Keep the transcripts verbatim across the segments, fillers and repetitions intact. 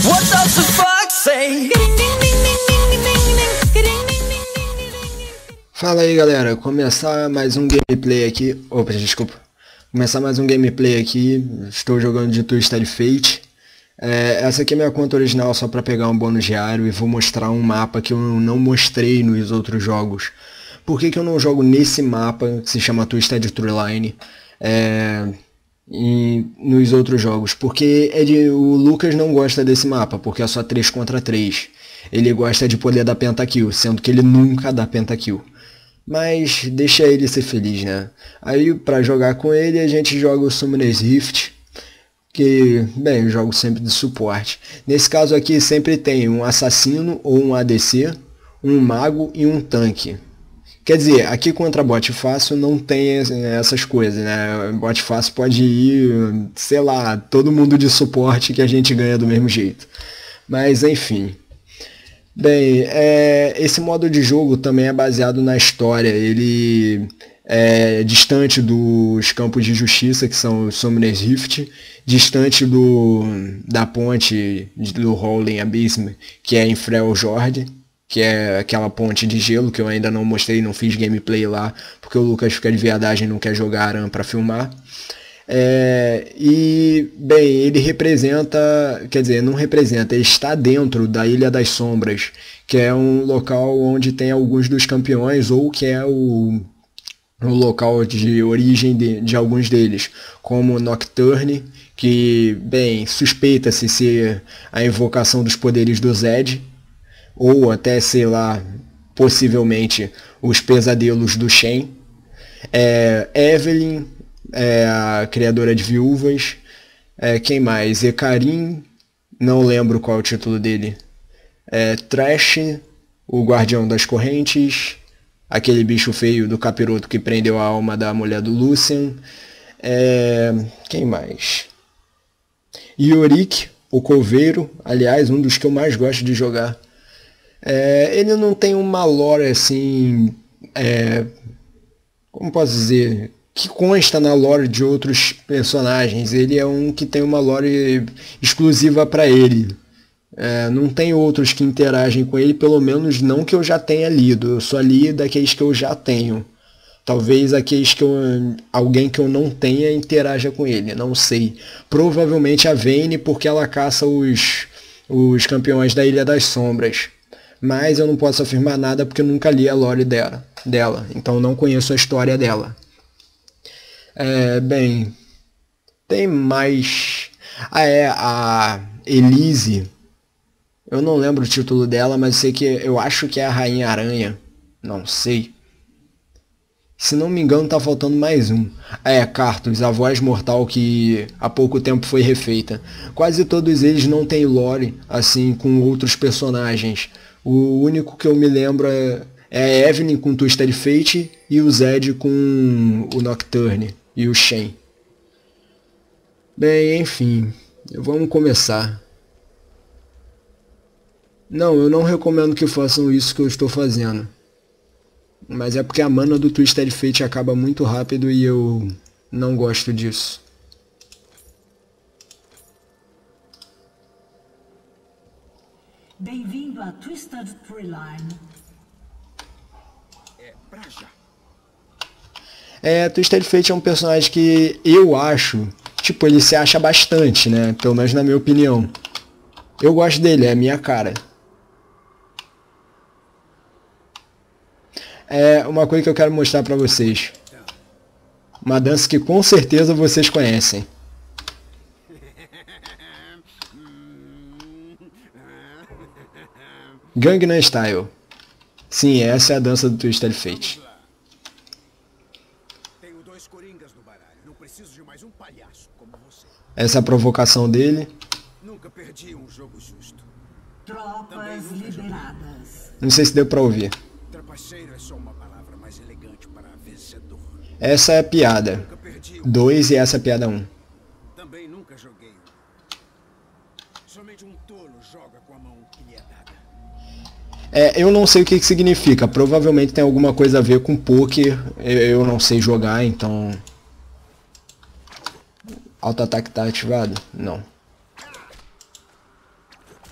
What does the fox say? Fala aí galera, começar mais um gameplay aqui, opa, desculpa, começar mais um gameplay aqui, estou jogando de Twisted Fate. É, essa aqui é minha conta original só para pegar um bônus diário e vou mostrar um mapa que eu não mostrei nos outros jogos. Por que que eu não jogo nesse mapa, que se chama Twisted Treeline, é, e nos outros jogos? Porque é de, o Lucas não gosta desse mapa, porque é só três contra três. Ele gosta de poder dar pentakill, sendo que ele nunca dá pentakill. Mas deixa ele ser feliz, né? Aí pra jogar com ele a gente joga o Summoner's Rift, que, bem, eu jogo sempre de suporte. Nesse caso aqui sempre tem um assassino ou um A D C, um mago e um tanque. Quer dizer, aqui contra bot fácil não tem essas coisas, né? Bot fácil pode ir, sei lá, todo mundo de suporte que a gente ganha do mesmo jeito. Mas enfim. Bem, é, esse modo de jogo também é baseado na história. Ele é distante dos campos de justiça, que são os Summoner's Rift, distante do, da ponte do Howling Abyss, que é em Freljord, que é aquela ponte de gelo que eu ainda não mostrei, não fiz gameplay lá, porque o Lucas fica de viadagem e não quer jogar Aran para filmar. É, e, bem, ele representa, quer dizer, não representa, ele está dentro da Ilha das Sombras, que é um local onde tem alguns dos campeões, ou que é o, o local de origem de, de alguns deles, como Nocturne, que, bem, suspeita-se ser a invocação dos poderes do Zed, ou até, sei lá, possivelmente os pesadelos do Shen. É, Evelyn, é a criadora de viúvas. É, quem mais? Ekarim, não lembro qual é o título dele. É, Trash, o guardião das correntes, aquele bicho feio do capiroto que prendeu a alma da mulher do Lucian. É, quem mais? Yorick, o coveiro, aliás, um dos que eu mais gosto de jogar. É, ele não tem uma lore assim, é, como posso dizer, que consta na lore de outros personagens. Ele é um que tem uma lore exclusiva para ele. É, não tem outros que interagem com ele, pelo menos não que eu já tenha lido. Eu só li daqueles que eu já tenho. Talvez aqueles que eu, alguém que eu não tenha interaja com ele, não sei. Provavelmente a Vayne, porque ela caça os, os campeões da Ilha das Sombras. Mas eu não posso afirmar nada porque eu nunca li a lore dela, dela, então não conheço a história dela. É, bem, tem mais... Ah, é, a Elise, eu não lembro o título dela, mas sei que eu acho que é a Rainha Aranha, não sei. Se não me engano tá faltando mais um. Ah, é, Cartus, a voz mortal que há pouco tempo foi refeita. Quase todos eles não têm lore, assim, com outros personagens. O único que eu me lembro é, é a Evelyn com Twisted Fate e o Zed com o Nocturne e o Shen. Bem, enfim, vamos começar. Não, eu não recomendo que façam isso que eu estou fazendo. Mas é porque a mana do Twisted Fate acaba muito rápido e eu não gosto disso. Bem-vindo a Twisted Treeline. É pra já. É, Twisted Fate é um personagem que eu acho, tipo, ele se acha bastante, né? Pelo menos na minha opinião. Eu gosto dele, é a minha cara. É uma coisa que eu quero mostrar pra vocês. Uma dança que com certeza vocês conhecem. Gangnam Style. Sim, essa é a dança do Twisted Fate. Tenho dois coringas no baralho. Não preciso de mais um palhaço como você. Essa é a provocação dele. Nunca perdi um jogo justo. Tropas liberadas. Não sei se deu pra ouvir. Trapaceiro é só uma palavra mais elegante para vencedor. Essa é a piada Nunca perdi um. dois e essa é a piada um. Também nunca joguei. Somente um tolo joga com a mão que lhe é dada. É, eu não sei o que que significa. Provavelmente tem alguma coisa a ver com poker. Eu, eu não sei jogar, então... Auto-ataque tá ativado? Não.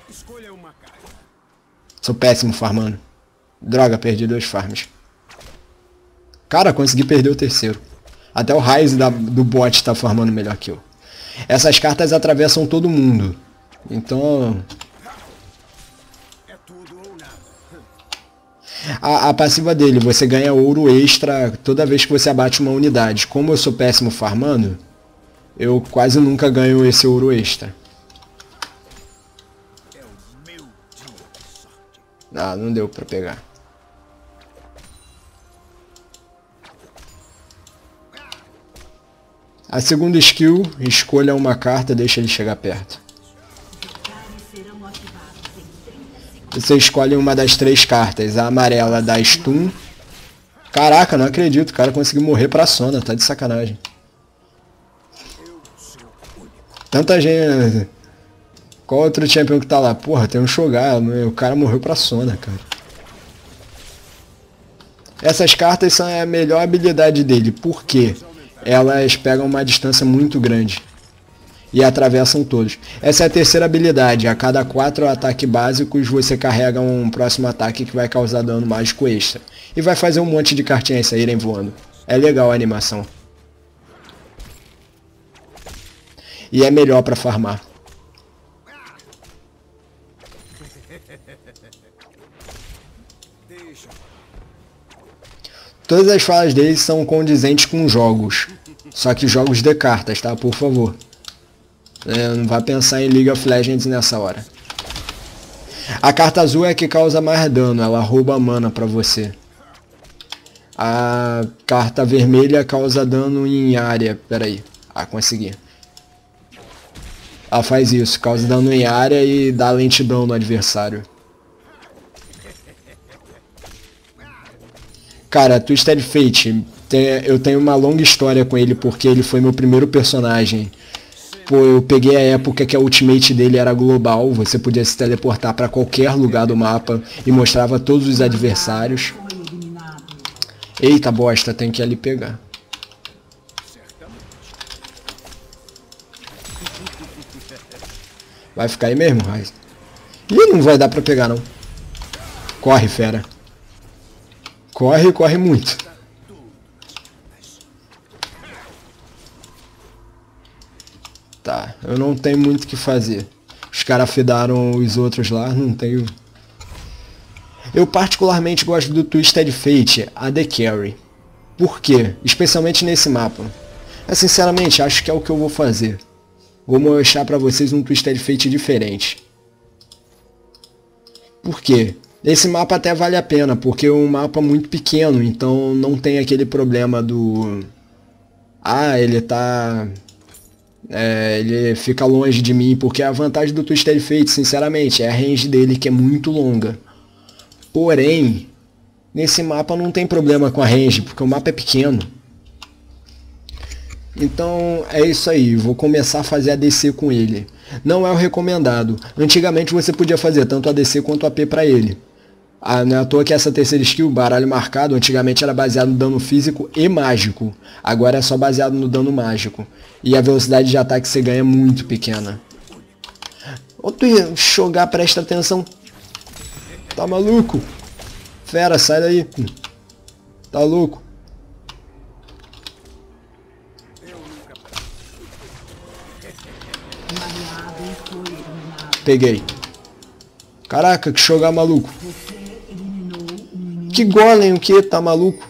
Escolha uma carta. Sou péssimo farmando. Droga, perdi dois farms. Cara, consegui perder o terceiro. Até o Ryze da, do bot tá farmando melhor que eu. Essas cartas atravessam todo mundo. Então... É tudo ou nada. A, a passiva dele, você ganha ouro extra toda vez que você abate uma unidade. Como eu sou péssimo farmando, eu quase nunca ganho esse ouro extra. É o meu dia de sorte. Ah, não deu pra pegar. A segunda skill, escolha uma carta, deixa ele chegar perto. Você escolhe uma das três cartas. A amarela dá stun. Caraca, não acredito, o cara conseguiu morrer pra Sona, tá de sacanagem. Tanta gente... Qual outro champion que tá lá? Porra, tem um Shogar, o cara morreu pra Sona, cara. Essas cartas são a melhor habilidade dele, por quê? Elas pegam uma distância muito grande e atravessam todos. Essa é a terceira habilidade. A cada quatro ataques básicos você carrega um próximo ataque que vai causar dano mágico extra. E vai fazer um monte de cartinhas saírem voando. É legal a animação. E é melhor pra farmar. Todas as falas deles são condizentes com jogos. Só que jogos de cartas, tá? Por favor. É, não vai pensar em League of Legends nessa hora. A carta azul é a que causa mais dano. Ela rouba mana pra você. A carta vermelha causa dano em área. Pera aí. Ah, consegui. Ela faz isso. Causa dano em área e dá lentidão no adversário. Cara, Twisted Fate, eu tenho uma longa história com ele porque ele foi meu primeiro personagem. Pô, eu peguei a época que a ultimate dele era global, você podia se teleportar para qualquer lugar do mapa e mostrava todos os adversários. Eita bosta, tem que ir ali pegar. Vai ficar aí mesmo, Ryze? Ih, não vai dar pra pegar não. Corre, fera. Corre, corre muito. Tá, eu não tenho muito o que fazer. Os caras fedaram os outros lá, não tenho... Eu particularmente gosto do Twisted Fate, a The Carry. Por quê? Especialmente nesse mapa. Mas sinceramente, acho que é o que eu vou fazer. Vou mostrar pra vocês um Twisted Fate diferente. Por quê? Esse mapa até vale a pena, porque é um mapa muito pequeno, então não tem aquele problema do... Ah, ele tá... É, ele fica longe de mim, porque a vantagem do Twisted Fate, sinceramente, é a range dele que é muito longa. Porém, nesse mapa não tem problema com a range, porque o mapa é pequeno. Então é isso aí, vou começar a fazer A D C com ele. Não é o recomendado. Antigamente você podia fazer tanto A D C quanto A P pra ele. Ah, não é à toa que essa terceira skill, baralho marcado, antigamente era baseado no dano físico e mágico. Agora é só baseado no dano mágico. E a velocidade de ataque que você ganha é muito pequena. Outro Shogar, presta atenção. Tá maluco? Fera, sai daí. Tá louco? Peguei. Caraca, que Shogar maluco. Que golem o que? Tá maluco?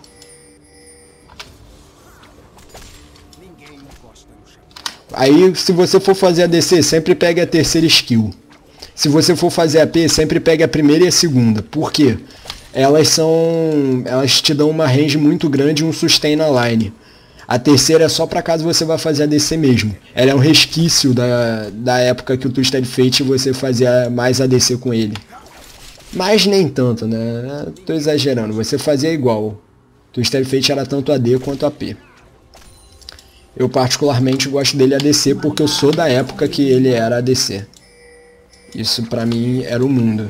Aí, se você for fazer A D C, sempre pegue a terceira skill. Se você for fazer A P, sempre pegue a primeira e a segunda. Por quê? Elas são... Elas te dão uma range muito grande e um sustain na line. A terceira é só pra caso você vá fazer A D C mesmo. Ela é um resquício da, da época que o Twisted Fate você fazia mais A D C com ele. Mas nem tanto, né? Tô exagerando, você fazia igual. Twisted Fate era tanto A D quanto A P. Eu particularmente gosto dele A D C porque eu sou da época que ele era A D C. Isso pra mim era o mundo.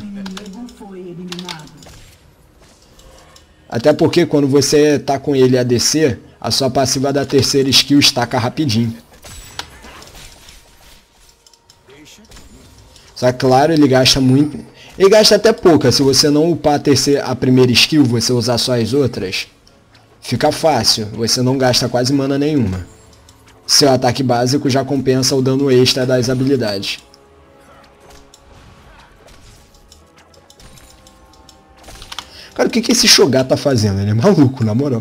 Até porque quando você tá com ele A D C, a sua passiva da terceira skill estaca rapidinho. Só que, claro, ele gasta muito. Ele gasta até pouca. Se você não upar a, terceira, a primeira skill, você usar só as outras, fica fácil. Você não gasta quase mana nenhuma. Seu ataque básico já compensa o dano extra das habilidades. Cara, o que, que esse Shogar tá fazendo? Ele é maluco, na moral.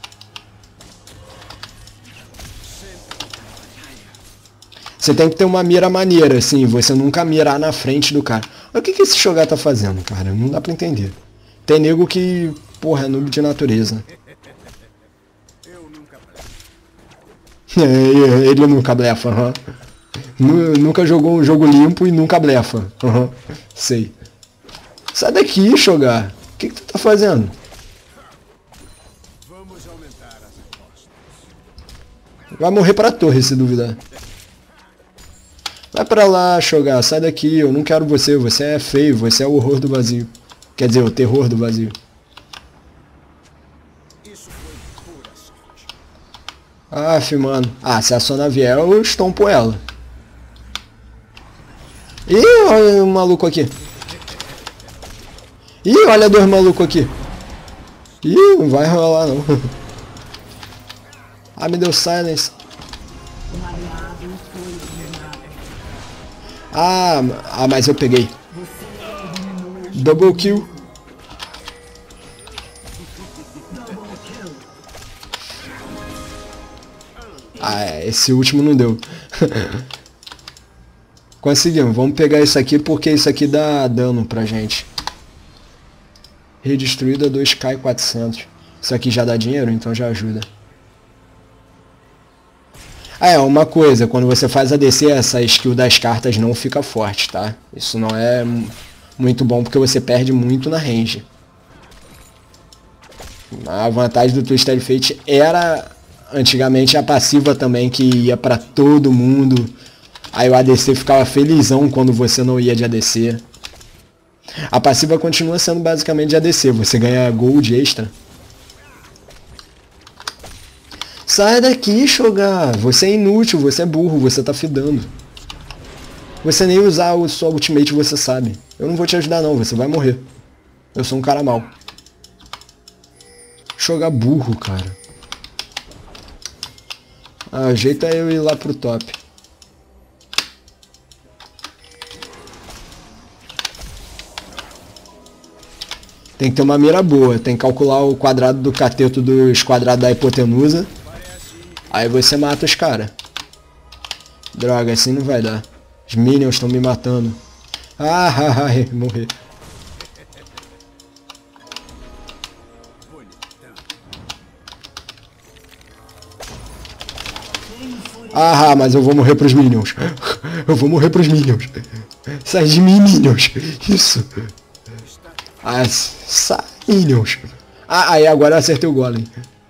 Você tem que ter uma mira maneira, assim, você nunca mirar na frente do cara. Olha o que, que esse Shogar tá fazendo, cara, não dá pra entender. Tem nego que, porra, é noob de natureza. É, ele nunca blefa, uhum. Nunca jogou um jogo limpo e nunca blefa. Uhum. Sei. Sai daqui, Shogar. O que, que tu tá fazendo? Vamos aumentar as apostas. Vai morrer pra torre, se duvidar. Vai pra lá, Shogar, sai daqui, eu não quero você, você é feio, você é o horror do vazio. Quer dizer, o terror do vazio. Isso foi pura sorte. Aff, mano. Ah, se a Sona vier, eu estompo ela. Ih, olha o maluco aqui. Ih, olha dois malucos aqui. Ih, não vai rolar não. Ah, me deu silence. Um aliado foi eliminado. Ah, ah, mas eu peguei. Você eliminou o Double kill. Double Kill. Ah, é, esse último não deu. Conseguimos. Vamos pegar isso aqui porque isso aqui dá dano pra gente. Redestruída dois K quatrocentos. Isso aqui já dá dinheiro, então já ajuda. Ah, é, uma coisa, quando você faz a D C, essa skill das cartas não fica forte, tá? Isso não é muito bom porque você perde muito na range. A vantagem do Twisted Fate era, antigamente, a passiva também, que ia pra todo mundo. Aí o A D C ficava felizão quando você não ia de A D C. A passiva continua sendo basicamente de A D C, você ganha gold extra. Sai daqui, Shogar. Você é inútil, você é burro, você tá fidando. Você nem usar o sua ultimate, você sabe. Eu não vou te ajudar não, você vai morrer. Eu sou um cara mau. Shogar burro, cara. Ah, o jeito é eu ir lá pro top. Tem que ter uma mira boa, tem que calcular o quadrado do cateto dos quadrados da hipotenusa. Aí você mata os caras. Droga, assim não vai dar. Os minions estão me matando. Ah, ah, ah, morri. Ah, mas eu vou morrer pros minions. Eu vou morrer pros minions. Sai de mim, minions. Isso. Ah, sai, minions. Ah, aí agora eu acertei o golem.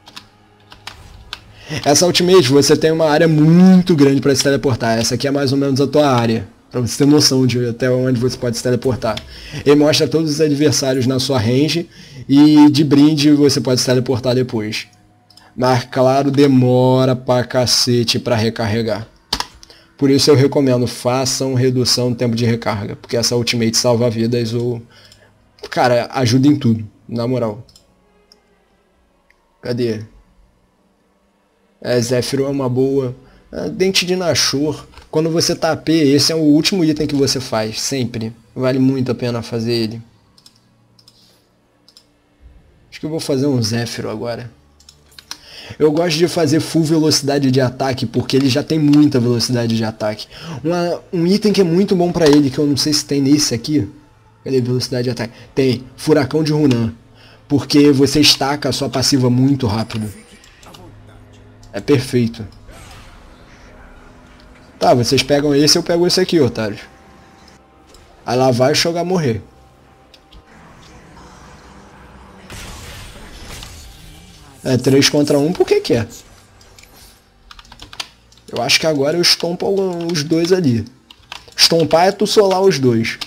Essa ultimate, você tem uma área muito grande para se teleportar. Essa aqui é mais ou menos a tua área, para você ter noção de até onde você pode se teleportar. Ele mostra todos os adversários na sua range e de brinde você pode se teleportar depois. Mas claro, demora pra cacete para recarregar. Por isso eu recomendo, façam redução no tempo de recarga, porque essa ultimate salva vidas ou... Cara, ajuda em tudo, na moral. Cadê? É, Zephyro é uma boa. É, Dente de Nashor. Quando você tá A P, esse é o último item que você faz, sempre. Vale muito a pena fazer ele. Acho que eu vou fazer um Zephyro agora. Eu gosto de fazer full velocidade de ataque, porque ele já tem muita velocidade de ataque. Uma, um item que é muito bom pra ele, que eu não sei se tem nesse aqui. Cadê velocidade de ataque? Tem, Furacão de Hunan. Porque você estaca a sua passiva muito rápido. É perfeito. Tá, vocês pegam esse, eu pego esse aqui, otários. Aí lá vai Shogar morrer. É três contra um, por que que é? Eu acho que agora eu estompo os dois ali. Estompar é tu solar os dois.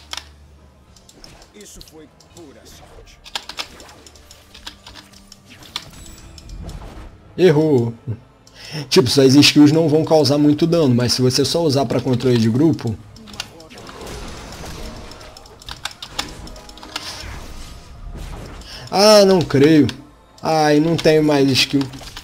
Isso foi pura sorte. Errou. Tipo, suas skills não vão causar muito dano, mas se você só usar para controle de grupo, Ah, não creio. Ai, não tenho mais skill.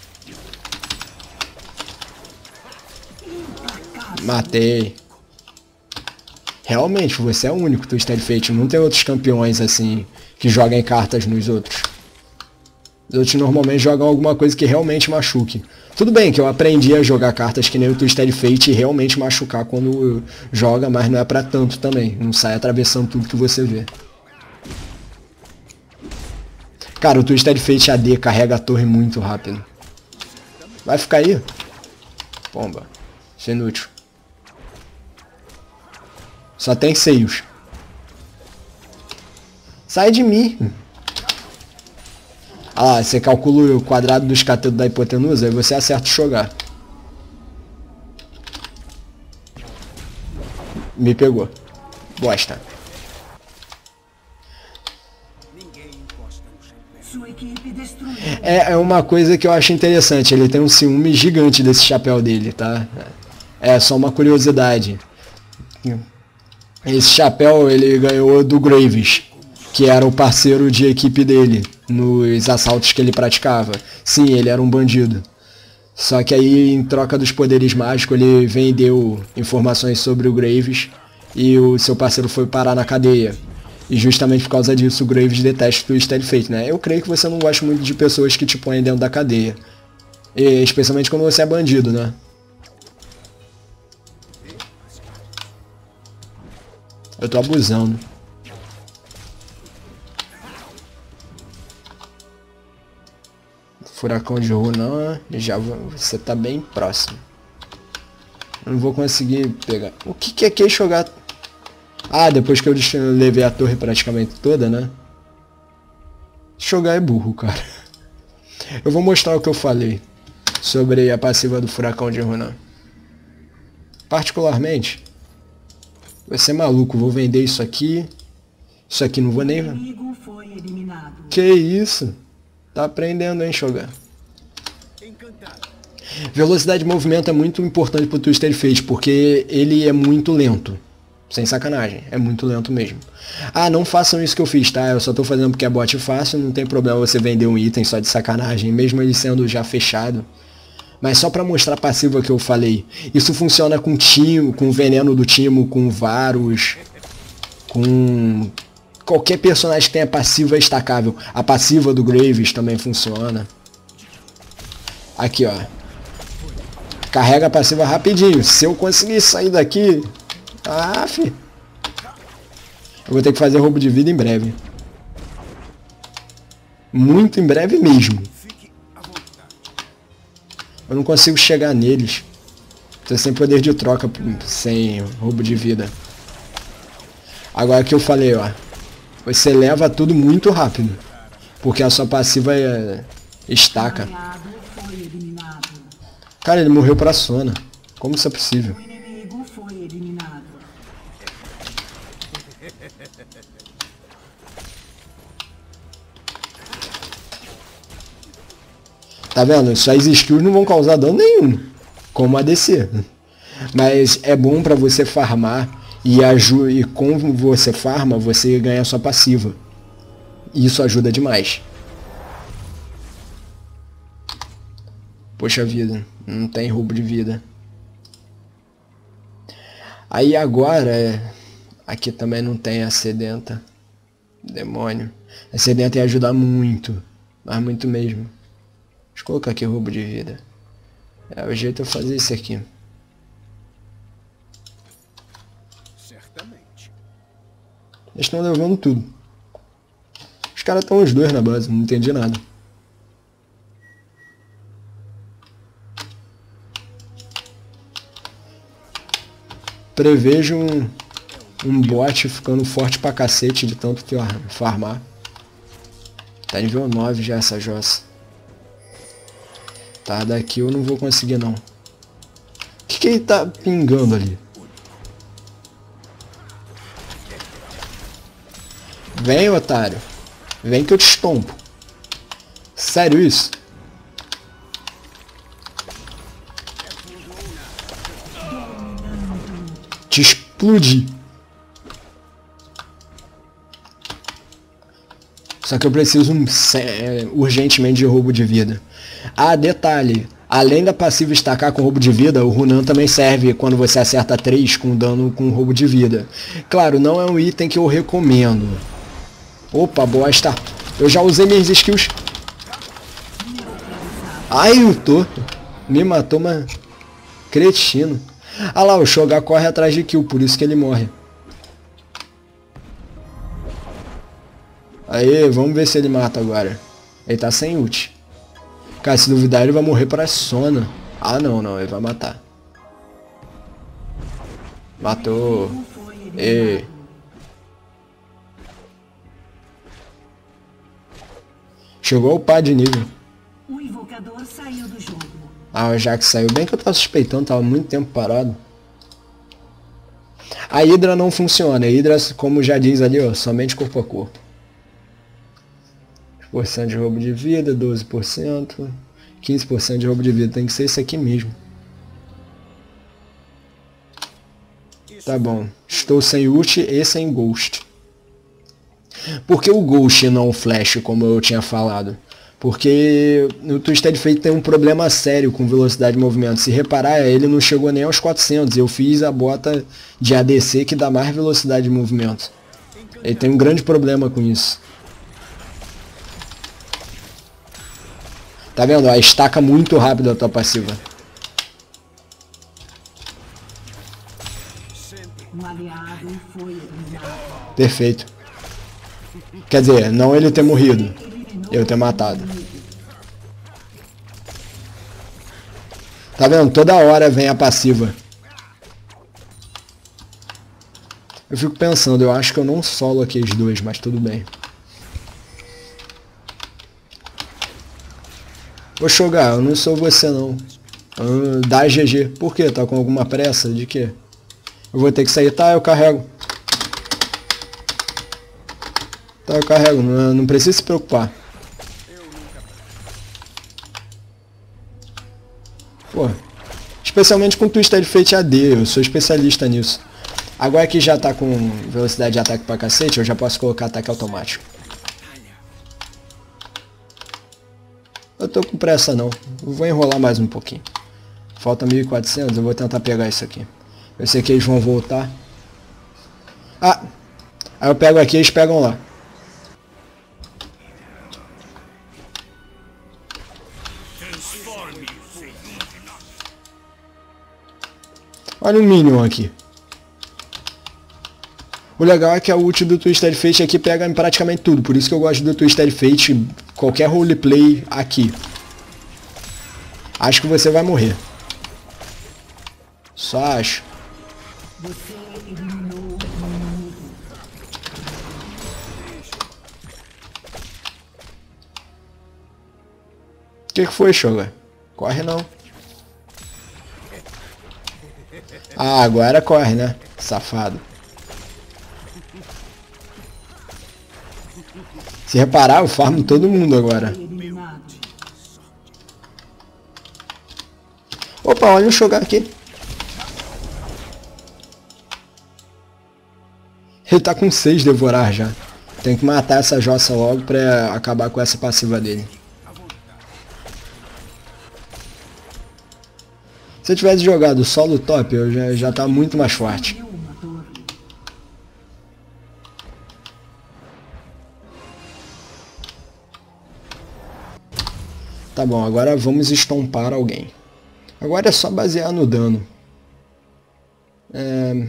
Matei. Realmente, você é o único Twisted Fate. Não tem outros campeões assim que joguem cartas nos outros. Os outros normalmente jogam alguma coisa que realmente machuque. Tudo bem que eu aprendi a jogar cartas que nem o Twisted Fate e realmente machucar quando joga, mas não é pra tanto também. Não sai atravessando tudo que você vê. Cara, o Twisted Fate A D carrega a torre muito rápido. Vai ficar aí? Pomba. Isso é inútil. Só tem seios. Sai de mim. Ah lá, você calcula o quadrado dos catetos da hipotenusa e você acerta o Shogar. Me pegou. Bosta. Sua equipe destruiu. É, é uma coisa que eu acho interessante. Ele tem um ciúme gigante desse chapéu dele, tá? É só uma curiosidade. Esse chapéu ele ganhou do Graves, que era o parceiro de equipe dele nos assaltos que ele praticava. Sim, ele era um bandido. Só que aí, em troca dos poderes mágicos, ele vendeu informações sobre o Graves e o seu parceiro foi parar na cadeia. E justamente por causa disso o Graves detesta o Twisted Fate, né? Eu creio que você não gosta muito de pessoas que te põem dentro da cadeia. E, especialmente quando você é bandido, né? Eu tô abusando. Furacão de Runan, já vou, você tá bem próximo. Eu não vou conseguir pegar. O que que é que jogar? Ah, depois que eu levei a torre praticamente toda, né? Jogar é burro, cara. Eu vou mostrar o que eu falei sobre a passiva do Furacão de Runan. Particularmente, vai ser maluco, vou vender isso aqui. Isso aqui não vou nem... Inimigo foi eliminado. Que isso? Tá aprendendo, hein, Shogar? Velocidade de movimento é muito importante pro Twisted Fate, porque ele é muito lento. Sem sacanagem, é muito lento mesmo. Ah, não façam isso que eu fiz, tá? Eu só tô fazendo porque é bot fácil, não tem problema você vender um item só de sacanagem, mesmo ele sendo já fechado. Mas só pra mostrar a passiva que eu falei. Isso funciona com Timo, com o veneno do Timo, com Varus, com... qualquer personagem que tenha passiva estacável. A passiva do Graves também funciona. Aqui, ó. Carrega a passiva rapidinho. Se eu conseguir sair daqui... Ah, fi. Eu vou ter que fazer roubo de vida em breve. Muito em breve mesmo. Eu não consigo chegar neles. Tô sem poder de troca, sem roubo de vida. Agora que eu falei, ó. Você leva tudo muito rápido. Porque a sua passiva é... estaca. Aliado foi eliminado. Cara, ele morreu pra Sona. Como isso é possível? O inimigo foi eliminado. Tá vendo? Suas skills não vão causar dano nenhum. Como a D C. Mas é bom pra você farmar. E, aju e como você farma, você ganha sua passiva. Isso ajuda demais. Poxa vida, não tem roubo de vida. Aí agora, aqui também não tem a sedenta. Demônio. A sedenta ia ajudar muito, mas muito mesmo. Deixa eu colocar aqui roubo de vida. É o jeito de eu fazer isso aqui. Certamente. Eles estão levando tudo. Os caras estão os dois na base, não entendi nada. Prevejo um, um bot ficando forte pra cacete de tanto que eu farmar. Tá nível nove já essa jossa. Tá, daqui eu não vou conseguir não. O que que ele tá pingando ali? Vem, otário. Vem que eu te estompo. Sério isso? Te explodi. Só que eu preciso um, é, urgentemente de roubo de vida. Ah, detalhe. Além da passiva estacar com roubo de vida, o Runan também serve quando você acerta três com dano com roubo de vida. Claro, não é um item que eu recomendo. Opa, boa está. Eu já usei minhas skills. Ai, o torto. Me matou, mas... cretino. Ah lá, o Shogar corre atrás de kill, por isso que ele morre. Aí, vamos ver se ele mata agora. Ele tá sem ult. Cara, se duvidar ele vai morrer para Sona. Ah, não, não, ele vai matar. Matou. E. Chegou ao par de nível. O invocador saiu do jogo. Ah, o Jax saiu. Bem que eu tava suspeitando, tava muito tempo parado. A Hydra não funciona. A Hydra, como já diz ali, ó, somente corpo a corpo. por cento de roubo de vida, doze por cento, quinze por cento de roubo de vida. Tem que ser isso aqui mesmo. Tá bom. Estou sem ult e sem ghost. Por que o ghost e não o flash, como eu tinha falado? Porque o Twisted Fate tem um problema sério com velocidade de movimento. Se reparar, ele não chegou nem aos quatrocentos. Eu fiz a bota de A D C que dá mais velocidade de movimento. Ele tem um grande problema com isso. Tá vendo? Ó, estaca muito rápido a tua passiva. Um aliado foi eliminado. Perfeito. Quer dizer, não ele ter morrido, eu ter matado. Tá vendo? Toda hora vem a passiva. Eu fico pensando, eu acho que eu não solo aqueles dois, mas tudo bem. Ô Shogar, eu não sou você não. Ah, dá G G. Por quê? Tá com alguma pressa? De quê? Eu vou ter que sair. Tá, eu carrego. Tá, eu carrego. Não, não precisa se preocupar. Pô. Especialmente com Twisted Fate A D. Eu sou especialista nisso. Agora que já tá com velocidade de ataque pra cacete, eu já posso colocar ataque automático. Eu tô com pressa não. Eu vou enrolar mais um pouquinho. Falta mil e quatrocentos, eu vou tentar pegar isso aqui. Eu sei que eles vão voltar. Ah! Aí eu pego aqui e eles pegam lá. Olha o Minion aqui. O legal é que a ult do Twisted Fate aqui pega em praticamente tudo. Por isso que eu gosto do Twisted Fate. Qualquer roleplay aqui. Acho que você vai morrer. Só acho. Você eliminou o inimigo. O que, que foi, Shogar? Corre não. Ah, agora corre, né? Safado. Se reparar, eu farmo todo mundo agora. Opa, olha o Shogar aqui. Ele tá com seis devorar já. Tem que matar essa jossa logo pra acabar com essa passiva dele. Se eu tivesse jogado solo top, eu já, já tá muito mais forte. Tá bom, agora vamos estompar alguém. Agora é só basear no dano. É...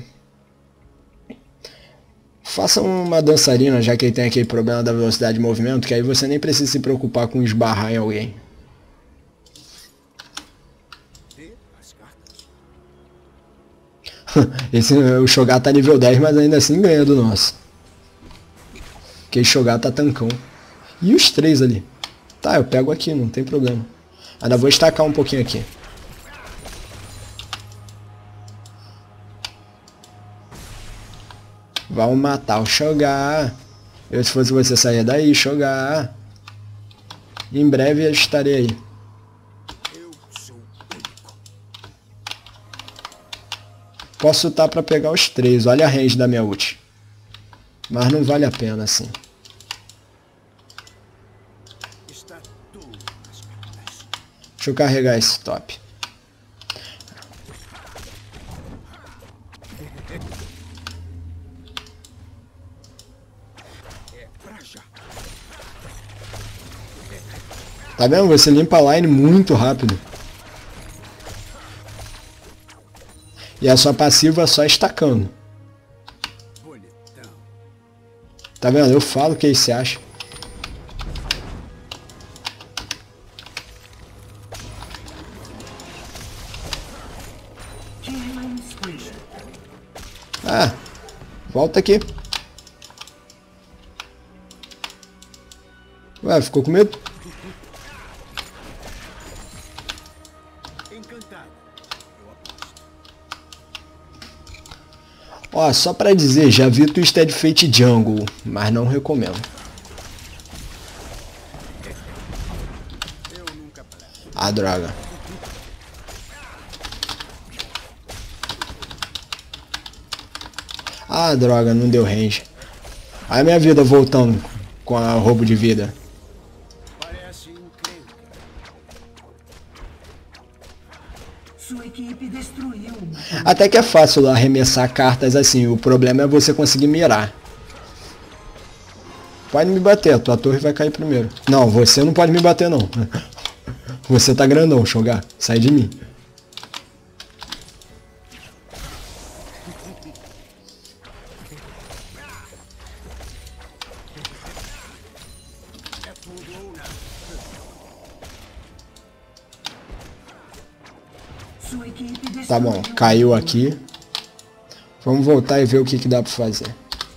Faça uma dançarina, já que ele tem aquele problema da velocidade de movimento, que aí você nem precisa se preocupar com esbarrar em alguém. Esse, o Shogar tá nível dez, mas ainda assim ganha do nosso. Porque o Shogar tá tancão. E os três ali? Tá, eu pego aqui, não tem problema. Ainda vou estacar um pouquinho aqui. Vamos matar o Shogar. Eu, se fosse você, sair daí, Shogar. Em breve eu estarei aí. Posso lutar pra pegar os três. Olha a range da minha ult. Mas não vale a pena assim. Deixa eu carregar esse top. Tá vendo? Você limpa a line muito rápido. E a sua passiva só estacando. Tá vendo? Eu falo o que você acha. Ah, volta aqui. Ué, ficou com medo? Ó, só pra dizer, já vi Twisted Fate Jungle, mas não recomendo. Ah, droga. Ah, droga, não deu range. Aí minha vida voltando com a roubo de vida. Sua equipe destruiu. Até que é fácil arremessar cartas assim, o problema é você conseguir mirar. Pode me bater, a tua torre vai cair primeiro. Não, você não pode me bater não. Você tá grandão, Shogar. Sai de mim. Sua equipe destruiu. Tá bom, caiu aqui. Vamos voltar e ver o que, que dá pra fazer.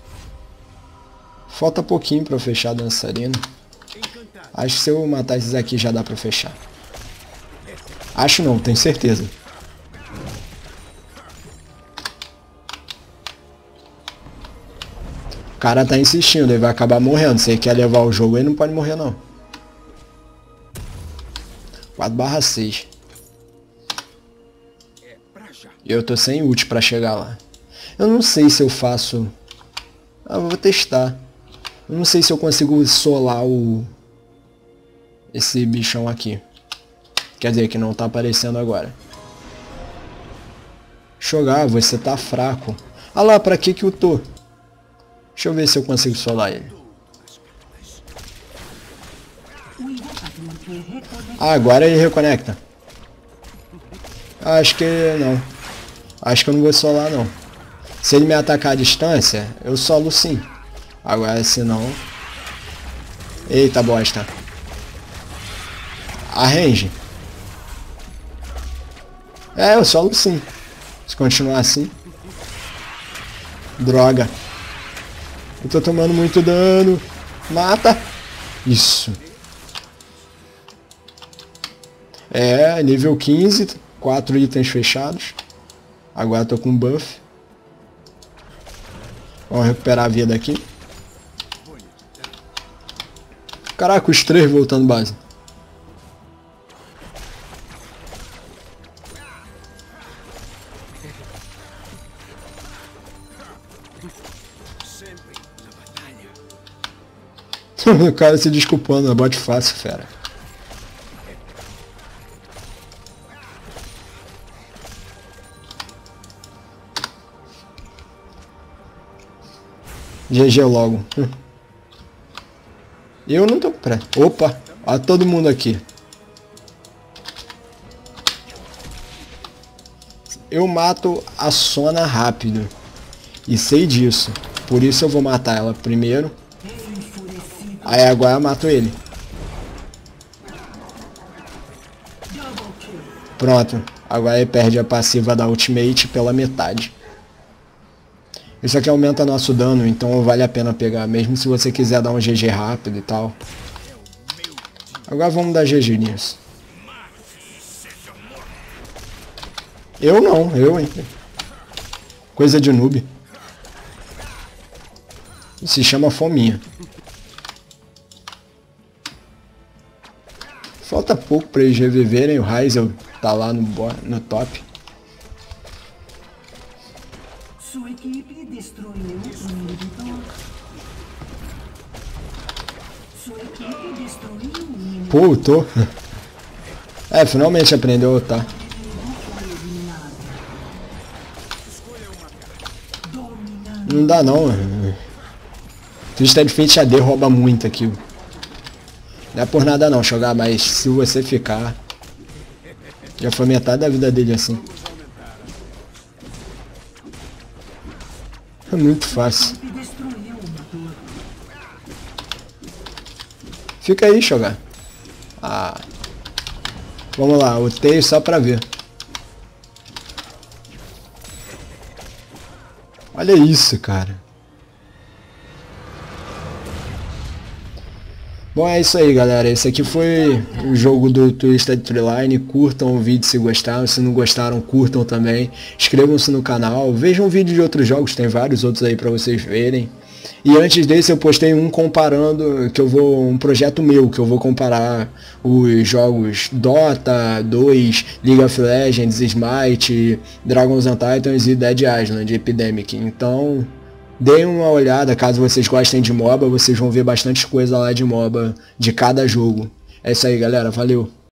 Falta pouquinho pra eu fechar a dançarina. Acho que se eu matar esses aqui já dá pra fechar. Acho não, tenho certeza. O cara tá insistindo, ele vai acabar morrendo. Se ele quer levar o jogo, ele não pode morrer não. quatro barra seis. E eu tô sem ult pra chegar lá. Eu não sei se eu faço... Ah, eu vou testar. Eu não sei se eu consigo solar o... esse bichão aqui. Quer dizer, que não tá aparecendo agora. Jogar, você tá fraco. Ah lá, pra que que eu tô? Deixa eu ver se eu consigo solar ele. Ah, agora ele reconecta. Acho que não. Acho que eu não vou solar não. Se ele me atacar à distância, eu solo sim. Agora se não... Eita bosta. A range. É, eu solo sim. Se continuar assim. Droga. Eu tô tomando muito dano. Mata. Isso. É, nível quinze. quatro itens fechados. Agora tô com buff. Vamos recuperar a vida aqui. Caraca, os três voltando base. O cara se desculpando, é bote fácil, fera. G G logo. Eu não tô pré. Opa, olha todo mundo aqui. Eu mato a Sona rápido. E sei disso. Por isso eu vou matar ela primeiro. Aí agora eu mato ele. Pronto. Agora ele perde a passiva da ultimate pela metade. Isso aqui aumenta nosso dano, então vale a pena pegar. Mesmo se você quiser dar um G G rápido e tal. Agora vamos dar G G nisso. Eu não, eu hein. Coisa de noob. Se chama fominha. Falta pouco para eles reviverem. O Ryzel tá lá no, no top. Sua equipe destruiu o inibidor. Sua equipe destruiu o inibidor. Pô, eu tô. É, finalmente aprendeu a lutar. Não dá não. Twisted Fate A D rouba muito aqui. Não é por nada não, jogar, mas se você ficar... Já foi metade da vida dele assim. É muito fácil. Fica aí, jogar. Ah. Vamos lá, o teio só pra ver. Olha isso, cara. Bom, é isso aí, galera. Esse aqui foi o jogo do Twisted Treeline. Curtam o vídeo se gostaram. Se não gostaram, curtam também. Inscrevam-se no canal. Vejam vídeo de outros jogos. Tem vários outros aí pra vocês verem. E antes desse eu postei um comparando, que eu vou, um projeto meu, que eu vou comparar os jogos Dota dois, League of Legends, Smite, Dragons and Titans e Dead Island, Epidemic. Então, deem uma olhada, caso vocês gostem de MOBA, vocês vão ver bastante coisa lá de MOBA de cada jogo. É isso aí, galera, valeu!